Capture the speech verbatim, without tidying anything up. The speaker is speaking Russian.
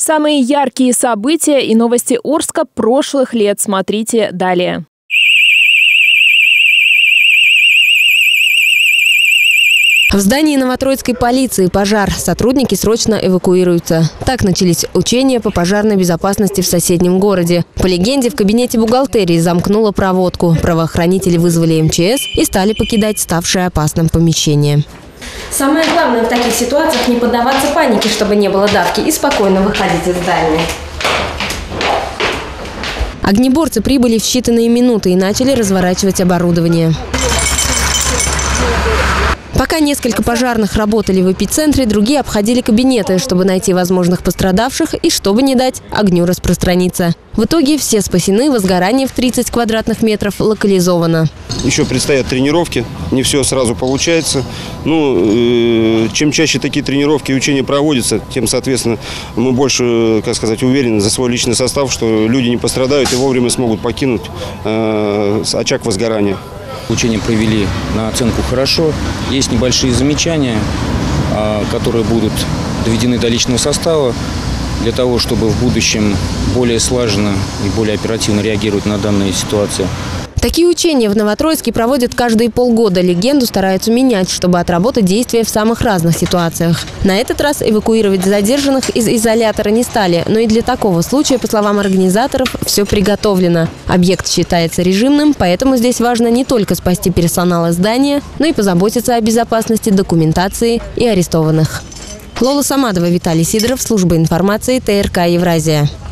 Самые яркие события и новости Орска прошлых лет смотрите далее. В здании Новотроицкой полиции пожар. Сотрудники срочно эвакуируются. Так начались учения по пожарной безопасности в соседнем городе. По легенде, в кабинете бухгалтерии замкнуло проводку. Правоохранители вызвали эм че эс и стали покидать ставшее опасным помещение. Самое главное в таких ситуациях не поддаваться панике, чтобы не было давки, и спокойно выходить из здания. Огнеборцы прибыли в считанные минуты и начали разворачивать оборудование. Пока несколько пожарных работали в эпицентре, другие обходили кабинеты, чтобы найти возможных пострадавших и чтобы не дать огню распространиться. В итоге все спасены, возгорание в тридцать квадратных метров локализовано. Еще предстоят тренировки, не все сразу получается. Ну, э, чем чаще такие тренировки и учения проводятся, тем, соответственно, мы больше, как сказать, уверены за свой личный состав, что люди не пострадают и вовремя смогут покинуть э, очаг возгорания. Учения провели на оценку хорошо. Есть небольшие замечания, которые будут доведены до личного состава для того, чтобы в будущем более слаженно и более оперативно реагировать на данные ситуации. Такие учения в Новотроицке проводят каждые полгода. Легенду стараются менять, чтобы отработать действия в самых разных ситуациях. На этот раз эвакуировать задержанных из изолятора не стали. Но и для такого случая, по словам организаторов, все приготовлено. Объект считается режимным, поэтому здесь важно не только спасти персонал здания, но и позаботиться о безопасности документации и арестованных. Лола Самадова, Виталий Сидоров, служба информации тэ эр ка «Евразия».